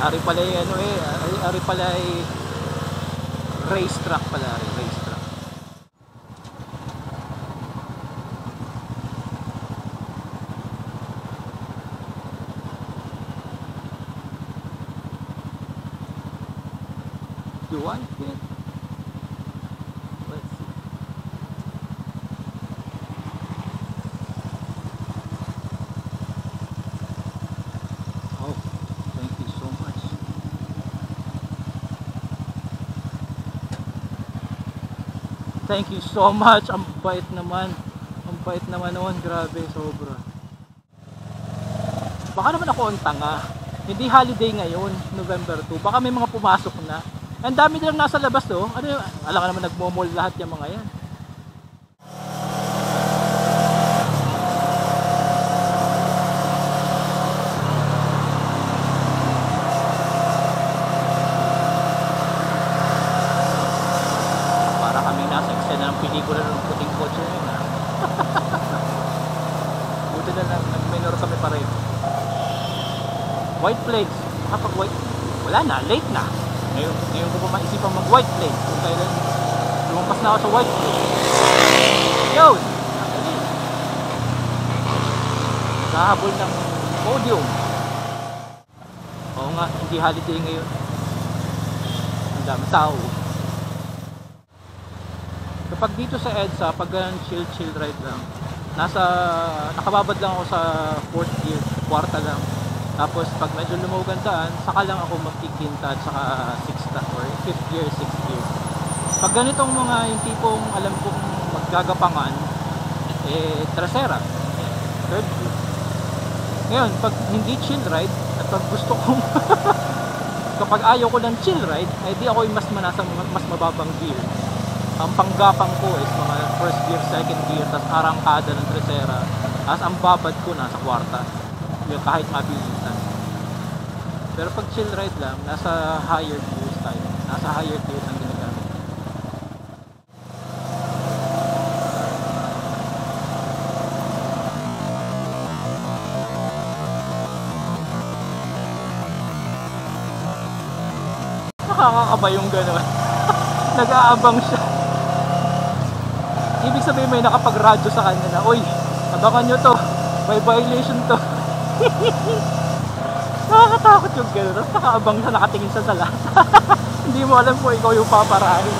Ari pala ay ano eh, ari pala ay racetrack pala, racetrack. Do I fit? Let's see. Oh, thank you so much. Thank you so much. Ang bait naman. Ang bait naman noon. Grabe, sobra. Baka naman ako ang tanga. Hindi holiday ngayon, November 2. Baka may mga pumasok na. Ang dami nilang nasa labas oh. Ano yung, alam ka naman nagmo-mall lahat yung mga yan. Para kami nasa eksena ng pelikula ng puting kotse yun ha. Buti na lang, nag-minor kami pa rin. White plates. Kapag white, wala na, late na. Ngayon ko pa maisipang mag white plate. Kung kailan lumampas na ako sa white plate. Yun! Nakahabol ng podium. Oo nga, hindi holiday ngayon. Ang dami tao. Kapag dito sa EDSA, pag ganun chill ride lang, nakababad lang ako sa 4th gear, kwarta lang. Tapos pag medyo lumugandaan, saka lang ako magkikinta at saka 6th or 5th gear, 6th gear. Pag ganitong mga yung tipong alam kong maggagapangan, eh trasera, 3rd gear. Ngayon, pag hindi chill ride, at pag gusto kong kapag ayaw ko ng chill ride, ay di ako yung mas mababang gear. Ang panggapang ko is mga 1st gear, 2nd gear, tas arangkada ng trasera. Tapos ang babad ko nasa kwarta. Yung kahit mabilisan. Pero pag chill ride lang, nasa higher gears tayo. Nasa higher gears ang ginagamit. Nakakakaba yung gano'n. Nag-aabang siya. Ibig sabihin may nakapag-radyo sa kanya na, "Uy, abangan nyo to. May violation to." Nakakatakot yung gano'n. Tapos nakaabang siya, nakatingin siya sa lahat. Hindi mo alam kung ikaw yung paparahin.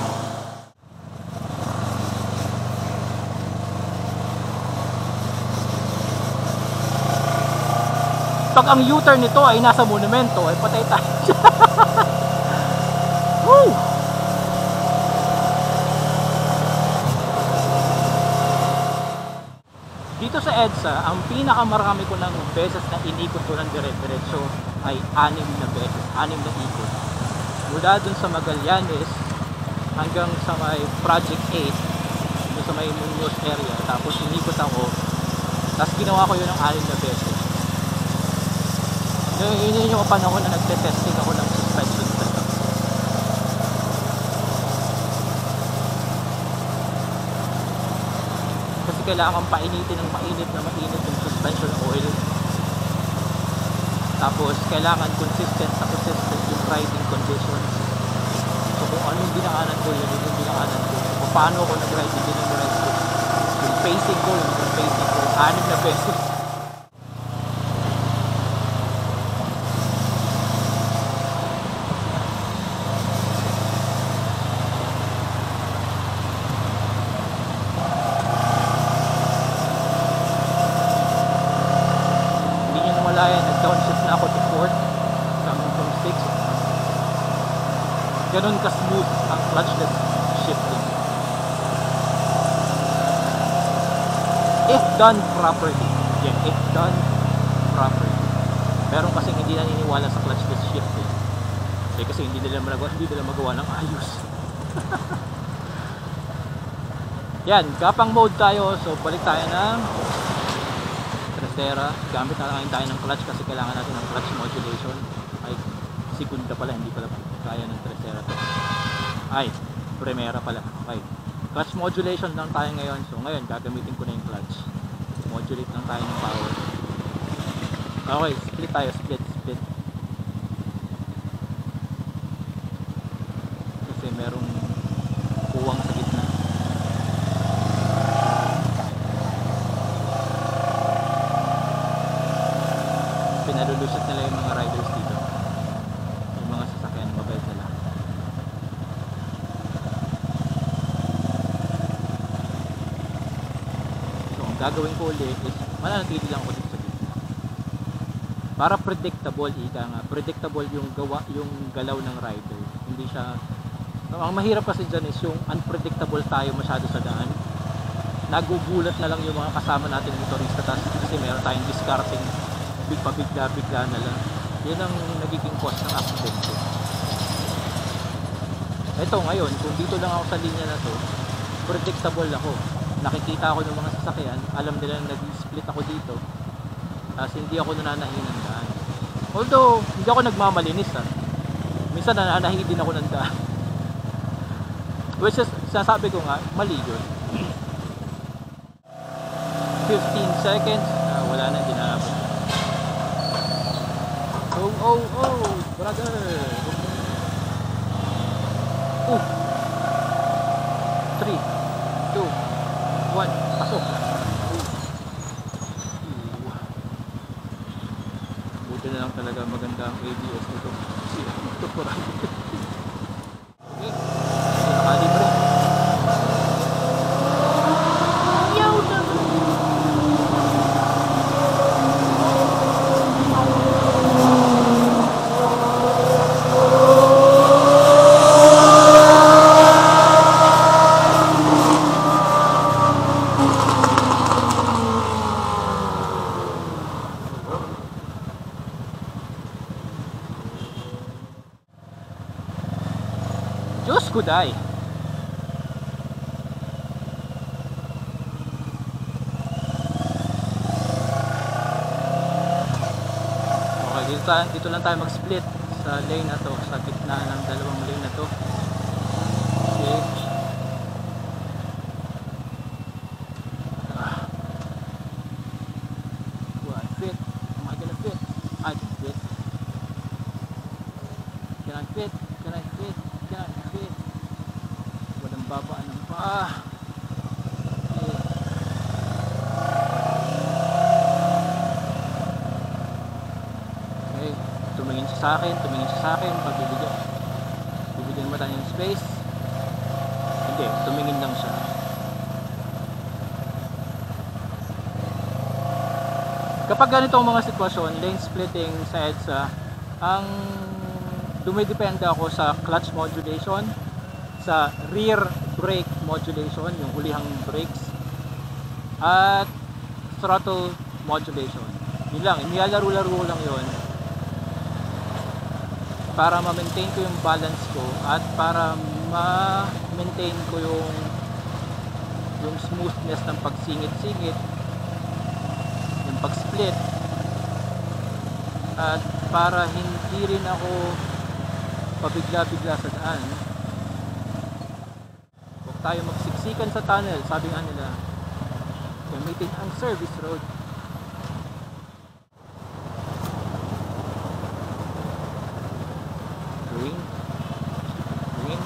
Pag ang U-turn nito ay nasa monumento, ay patay tayo. Woo! Dito sa EDSA, ang pinakamarami ko ng beses na inikot ko ng dire-diretso ay 6 na beses, 6 na ikot. Mula dun sa Magallanes hanggang sa may Project 8, dun sa may Muñoz area. Tapos inikot ako, tapos ginawa ko yun ng 6 na beses. Yun yung panahon na nagte-testing ako ng suspension setup. Kasi kailangan painitin ng mainit na mainit yung suspension oil. Tapos kailangan consistent yung riding conditions. So kung ano yung dinaanan ko, yun yung dinaanan ko. So paano ako nag-ride, hindi nag-ride ko. Yung pacing ko, 6 na beses. Nag-downshift na ako to 4th coming from 6th. Ganun ka-smooth ang clutchless shifting. If done properly. Yeah, if done properly. Meron kasing hindi naniniwala sa clutchless shifting. Kasi hindi nila magawa ng ayos. Yan, gapang mode tayo. So balik tayo ng trasera. Gamit na lang tayo ng clutch kasi kailangan natin ng clutch modulation. Ay, segunda pala, hindi pala kaya ng trasera to. Ay, primera pala. Okay, clutch modulation lang tayo ngayon. So ngayon gagamitin ko na yung clutch. Modulate lang tayo ng power. Okay, split tayo, split. merong puwang sa gitna. Pinalulusot nila yung mga riders dito, yung mga sasakyan, mabait nila. So ang gagawin ko ulit is mananatili lang ako dito sa gitna para predictable, ika nga, predictable yung galaw ng rider. Hindi siya, ang mahirap kasi dyan is yung unpredictable tayo masyado sa daan, nagugulat na lang yung mga kasama natin motorista kasi meron tayong discarding pabigla-bigla na lang. Yun ang nagiging cause ng accident. Ito ngayon, kung dito lang ako sa linya na to, predictable ako. Nakikita ako ng mga sasakyan, alam nila na nag-split ako dito, kasi hindi ako nananahi ng daan. Although, hindi ako nagmamalinis minsan nananahi din ako ng daan. Which is, sinasabi ko nga, mali yun. 15 seconds, wala na, dinabot. Oh, brother. 3, 2, 1, pasok. Buti na lang talaga maganda ang ABS nito. Ito po rin. Okay, nakalibre. Diyos ko, day. Okay, dito lang tayo mag-split sa lane na to, sa gitna ng dalawang lane na to. Okay. Do I fit? Am I gonna fit? I can fit. Can I fit? Can I fit? Can I fit? Walang babaan ng paa. Okay. Okay, tumingin siya sa akin, bibigyan mo tayo ng space. Hindi, tumingin lang siya. Kapag ganito ang mga sitwasyon, lane splitting sa EDSA, ang dumidepende ako sa clutch modulation, sa rear brake modulation, yung hulihang brakes, at throttle modulation. Yun lang, inilalaro-laro lang yun para ma-maintain ko yung balance ko at para ma-maintain ko yung smoothness ng pagsingit-singit, yung pag-split, at para hindi rin ako pabigla-bigla sa daan. Huwag tayo magsiksikan sa tunnel, sabi nga nila, gamitin ang service road. Green, green,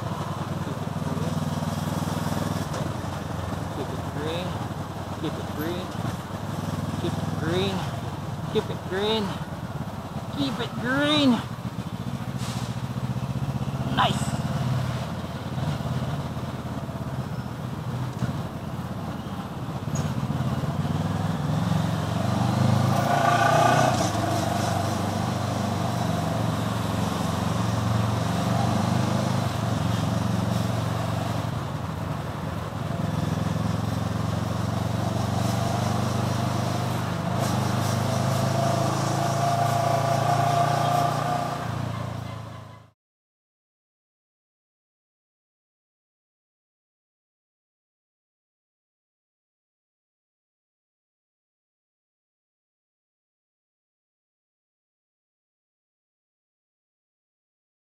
keep it green, keep it green, keep it green, keep it green, keep it green, keep it green. Nice.